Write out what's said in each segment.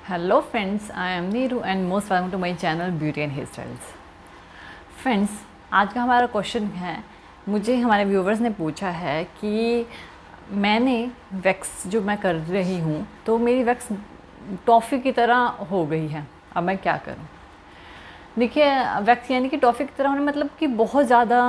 Hello friends, I am Neeru and most welcome to my channel beauty and hair styles. Friends, आज का हमारा question है, मुझे हमारे व्यूवर्स ने पूछा है कि मैंने वैक्स जो मैं कर रही हूँ तो मेरी वैक्स टॉफ़ी की तरह हो गई है, अब मैं क्या करूँ। देखिए, वैक्स यानी कि टॉफ़ी की तरह होने मतलब कि बहुत ज़्यादा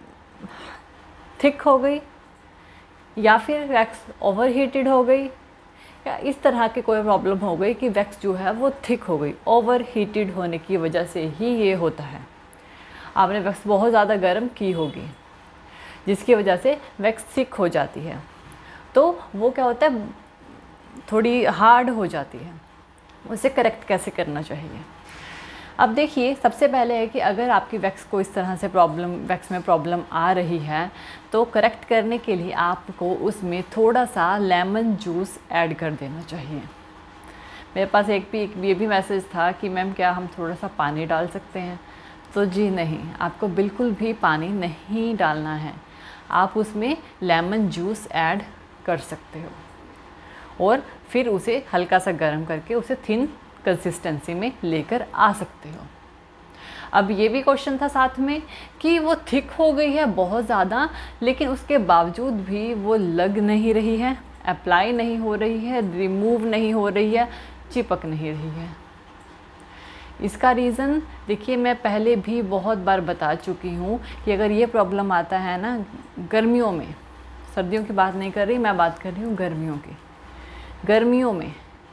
थिक हो गई या फिर वैक्स ओवर हीटेड हो गई या इस तरह की कोई प्रॉब्लम हो गई कि वैक्स जो है वो थिक हो गई। ओवर हीटेड होने की वजह से ही ये होता है। आपने वैक्स बहुत ज़्यादा गर्म की होगी जिसकी वजह से वैक्स थिक हो जाती है, तो वो क्या होता है, थोड़ी हार्ड हो जाती है। उसे करेक्ट कैसे करना चाहिए। अब देखिए, सबसे पहले है कि अगर आपकी वैक्स को इस तरह से वैक्स में प्रॉब्लम आ रही है तो करेक्ट करने के लिए आपको उसमें थोड़ा सा लेमन जूस ऐड कर देना चाहिए। मेरे पास ये भी मैसेज था कि मैम क्या हम थोड़ा सा पानी डाल सकते हैं, तो जी नहीं, आपको बिल्कुल भी पानी नहीं डालना है। आप उसमें लेमन जूस ऐड कर सकते हो और फिर उसे हल्का सा गर्म करके उसे थिन कंसिस्टेंसी में लेकर आ सकते हो। अब ये भी क्वेश्चन था साथ में कि वो थिक हो गई है बहुत ज़्यादा, लेकिन उसके बावजूद भी वो लग नहीं रही है, अप्लाई नहीं हो रही है, रिमूव नहीं हो रही है, चिपक नहीं रही है। इसका रीज़न देखिए, मैं पहले भी बहुत बार बता चुकी हूँ कि अगर ये प्रॉब्लम आता है ना गर्मियों में, सर्दियों की बात नहीं कर रही, मैं बात कर रही हूँ गर्मियों की। गर्मियों में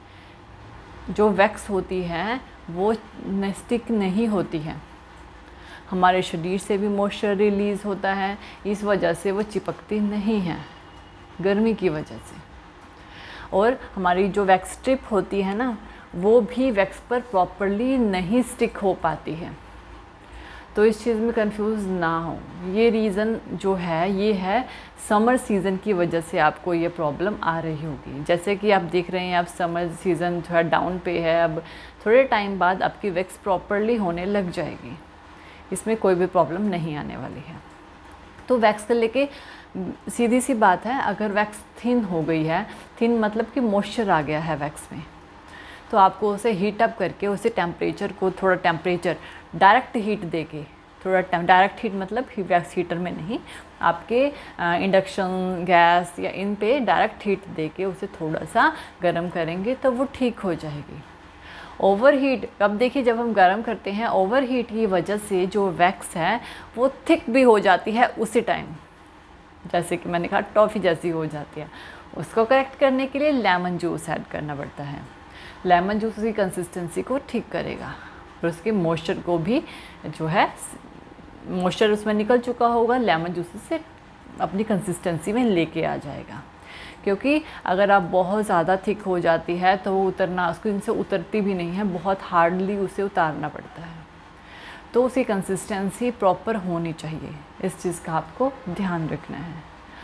जो वैक्स होती है वो स्टिक नहीं होती है, हमारे शरीर से भी मॉइस्चर रिलीज़ होता है, इस वजह से वो चिपकती नहीं है गर्मी की वजह से। और हमारी जो वैक्स स्ट्रिप होती है ना, वो भी वैक्स पर प्रॉपरली नहीं स्टिक हो पाती है। तो इस चीज़ में कंफ्यूज ना हो, ये रीज़न जो है ये है समर सीज़न की वजह से आपको ये प्रॉब्लम आ रही होगी। जैसे कि आप देख रहे हैं, अब समर सीज़न थोड़ा डाउन पे है, अब थोड़े टाइम बाद आपकी वैक्स प्रॉपरली होने लग जाएगी, इसमें कोई भी प्रॉब्लम नहीं आने वाली है। तो वैक्स को लेके सीधी सी बात है, अगर वैक्स थिन हो गई है, थिन मतलब कि मॉइस्चर आ गया है वैक्स में, तो आपको उसे हीट अप करके उसे टेम्परेचर को थोड़ा टेम्परेचर डायरेक्ट हीट देके, थोड़ा डायरेक्ट हीट मतलब वैक्स हीटर में नहीं, आपके इंडक्शन गैस या इन पे डायरेक्ट हीट देके उसे थोड़ा सा गर्म करेंगे तो वो ठीक हो जाएगी। ओवर हीट, अब देखिए जब हम गर्म करते हैं ओवर हीट की वजह से जो वैक्स है वो थिक भी हो जाती है उसी टाइम, जैसे कि मैंने कहा टॉफ़ी जैसी हो जाती है। उसको करेक्ट करने के लिए लेमन जूस ऐड करना पड़ता है। लेमन जूस उसकी कंसिस्टेंसी को ठीक करेगा और उसके मॉइस्चर को भी जो है, मॉइस्चर उसमें निकल चुका होगा, लेमन जूस से अपनी कंसिस्टेंसी में लेके आ जाएगा। क्योंकि अगर आप बहुत ज़्यादा थिक हो जाती है तो वो उतरना, उसको इनसे उतरती भी नहीं है, बहुत हार्डली उसे उतारना पड़ता है। तो उसकी कंसिस्टेंसी प्रॉपर होनी चाहिए, इस चीज़ का आपको ध्यान रखना है।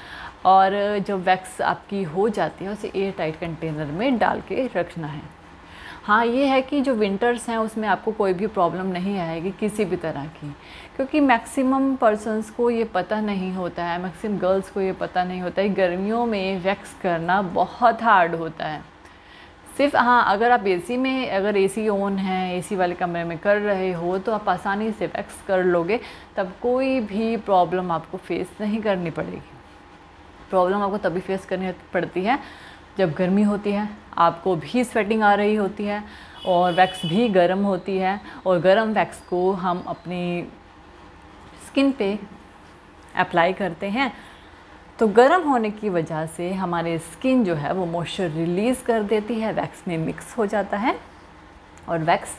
और जब वैक्स आपकी हो जाती है उसे एयर टाइट कंटेनर में डाल के रखना है। हाँ, ये है कि जो विंटर्स हैं उसमें आपको कोई भी प्रॉब्लम नहीं आएगी किसी भी तरह की, क्योंकि मैक्सिमम पर्सन्स को ये पता नहीं होता है, मैक्सिमम गर्ल्स को ये पता नहीं होता है गर्मियों में वैक्स करना बहुत हार्ड होता है। सिर्फ हाँ, अगर आप एसी में, अगर एसी ऑन है, एसी वाले कमरे में कर रहे हो तो आप आसानी से वैक्स कर लोगे, तब कोई भी प्रॉब्लम आपको फेस नहीं करनी पड़ेगी। प्रॉब्लम आपको तभी फेस करनी पड़ती है जब गर्मी होती है, आपको भी स्वेटिंग आ रही होती है और वैक्स भी गर्म होती है, और गर्म वैक्स को हम अपनी स्किन पे अप्लाई करते हैं तो गर्म होने की वजह से हमारे स्किन जो है वो मॉइस्चर रिलीज़ कर देती है, वैक्स में मिक्स हो जाता है और वैक्स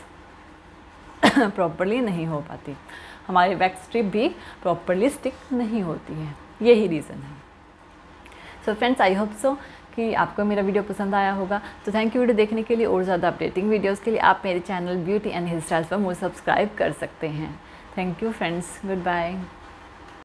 प्रॉपरली नहीं हो पाती, हमारी वैक्स स्ट्रिप भी प्रॉपरली स्टिक नहीं होती है। यही रीज़न है। So friends, I hope so कि आपको मेरा वीडियो पसंद आया होगा। तो थैंक यू वीडियो देखने के लिए। और ज़्यादा अपडेटिंग वीडियोस के लिए आप मेरे channel beauty and hair styles पर मुझे सब्सक्राइब कर सकते हैं। Thank you friends, good bye.